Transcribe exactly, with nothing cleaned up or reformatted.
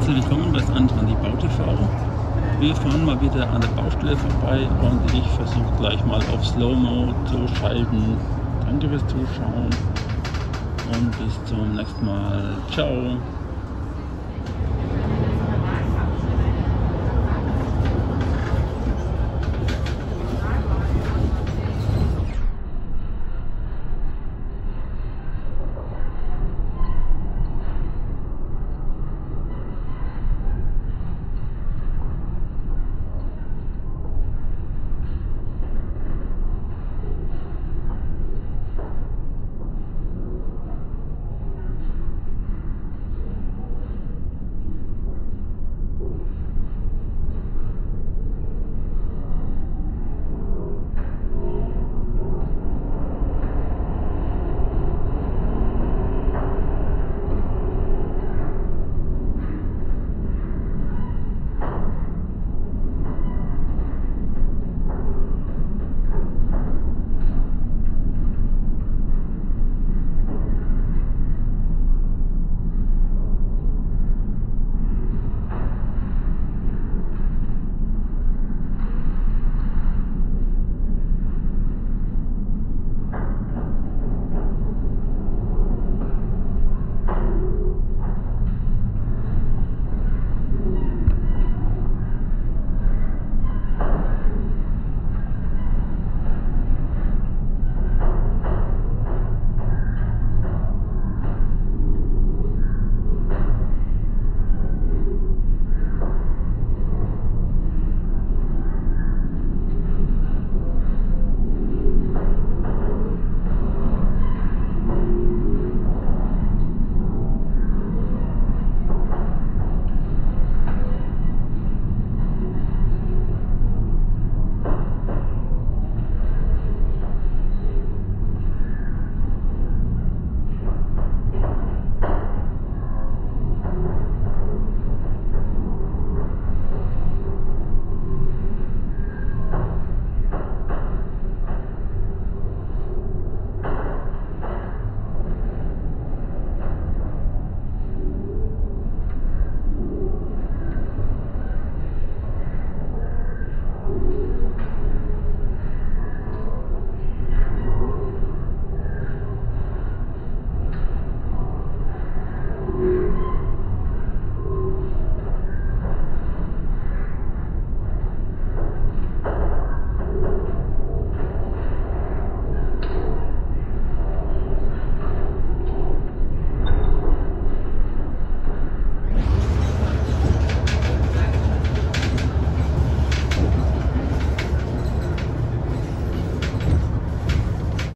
herzlich willkommen bei Sandra die Bau T V. Wir fahren mal wieder an der Baustelle vorbei und ich versuche gleich mal auf Slow-Mo zu schalten. Danke fürs Zuschauen und bis zum nächsten Mal. Ciao!